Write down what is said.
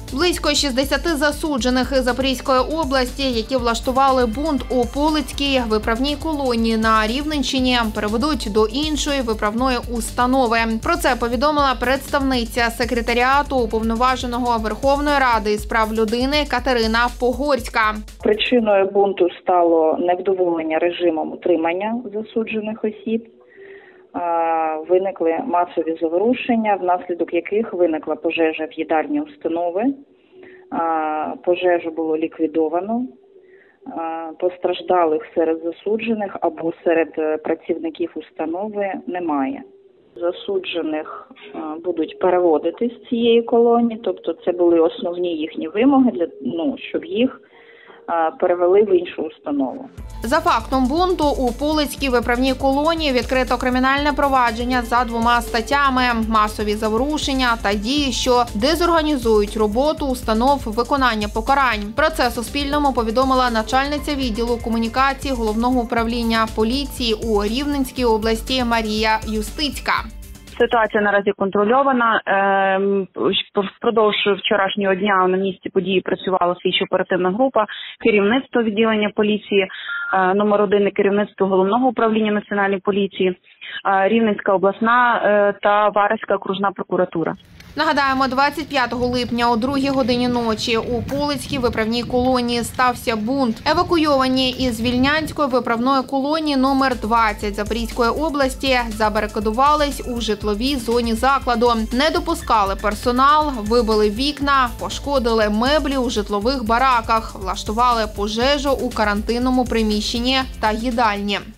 Близько 60 засуджених із Запорізької області, які влаштували бунт у Полицькій виправній колонії на Рівненщині, переведуть до іншої виправної установи. Про це повідомила представниця секретаріату Уповноваженого Верховної Ради із прав людини Катерина Погорська. Причиною бунту стало невдоволення режимом утримання засуджених осіб. Виникли масові заворушення, внаслідок яких виникла пожежа в їдальні установи. Пожежу було ліквідовано. Постраждалих серед засуджених або серед працівників установи немає. Засуджених будуть переводити з цієї колонії, тобто це були основні їхні вимоги, щоб їх перевели в іншу установу. За фактом бунту у Полицькій виправній колонії відкрито кримінальне провадження за 2 статтями – масові заворушення та дії, що дезорганізують роботу установ виконання покарань. Про це Суспільному повідомила начальниця відділу комунікації Головного управління поліції у Рівненській області Марія Юстицька. Ситуація наразі контрольована. Впродовж вчорашнього дня на місці події працювала слідчо-оперативна група, керівництво відділення поліції номер 1, керівництво Головного управління Національної поліції, Рівненська обласна та Вараська окружна прокуратура. Нагадаємо, 25 липня о 2 годині ночі у Полицькій виправній колонії стався бунт. Евакуйовані із Вільнянської виправної колонії номер 20 Запорізької області забарикадувались у житловій зоні закладу. Не допускали персонал, вибили вікна, пошкодили меблі у житлових бараках, влаштували пожежу у карантинному приміщенні та їдальні.